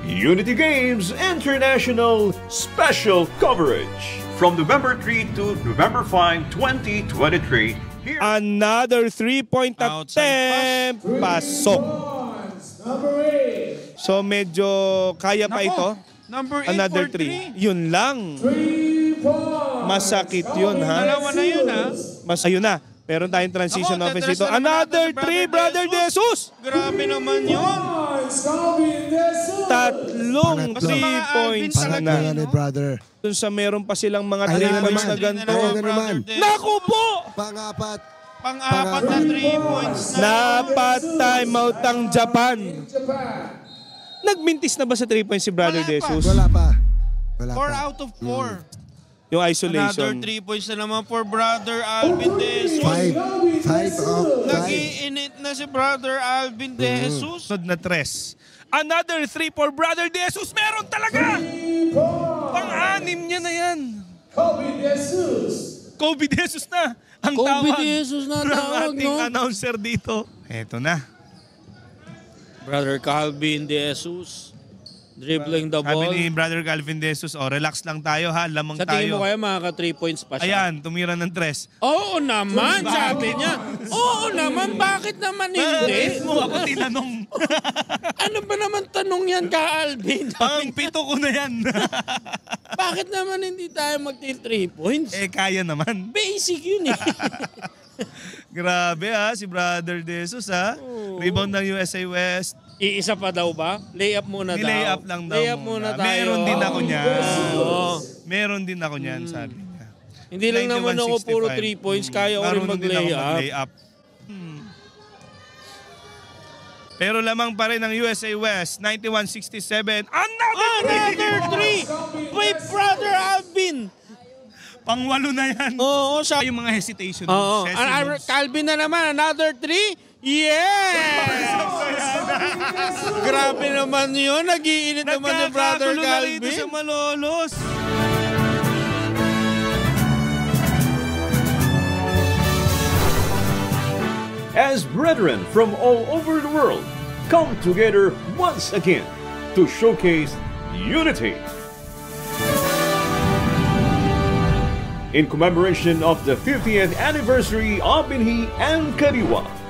Unity Games International Special Coverage. From November 3 to November 5, 2023. Another 3-point attempt. Pasok. So medyo kaya pa ito. Number 8 Another for 3. Yun lang. Masakit yun, ha? Dalawa na yun, ha? Ayun na. Meron tayong transition Ako, offense tetras dito. na naman Another natin si 3, Brother De Jesus! Grabe naman yun. Tatlong 3 points Alvin na. talaga, ni brother. Dun sa meron pa silang mga Ayan 3 na points naman. na ganito. Ayan na naman. Naku po! Pang-apat. Pang-apat na 3 points na. Napa-timeout ang Japan. Nagmintis na ba sa 3 points si Brother Wala De pa. Jesus? Wala pa. 4 out of 4. Yung Another isolation. 3 points na naman for Brother Alvin De Jesus. 5 of 5. Nag-iinit na si Brother Alvin De Jesus. Sunod na 3. Another 3 for Brother De Jesus. Meron talaga! Pang-anim niya na yan. Kobe De Jesus na. Ang Kobe tawag De Jesus na ng tawag, ating no? announcer dito. Eto na. Brother Calvin De Jesus. Dribbling the Sabi ball. ni Brother Calvin De Jesus, relax lang tayo ha, lamang Sa tayo. tingin mo kaya makaka 3 points pa siya? Ayan, tumira ng 3. Oo naman, sabi niya. Oo naman, bakit naman hindi? Bakit mo ako tinanong? Ano ba naman tanong yan ka, Alvin? Ang 7 ko na yan. Bakit naman hindi tayo mag-3 points? Kaya naman. Basic yun eh. Grabe ha, si Brother De Jesus ha. Rebound ng USA West. Iisa pa daw ba? Layup muna daw. Layup lang daw Layup muna tayo. Meron din ako niyan. Oo. Meron din ako niyan, sabi niya. Hindi lang naman ako puro 3 points. Kaya ko rin Marunong din ako mag-layup. mag-layup. Pero lamang pa rin ang USA West, 91-67. Another 3 by Brother Alvin. Pang-8 na yan. Oo, siya. Yung mga hesitation. Oo. Session moves. Calvin na naman. Another 3. Yes! Grabe naman yun. Nag-iinit naman ni Brother Nagkakagulo na rito Calvin. sa Malolos. As brethren from all over the world come together once again to showcase unity. In commemoration of the 50th anniversary of Binhi and Kariwa,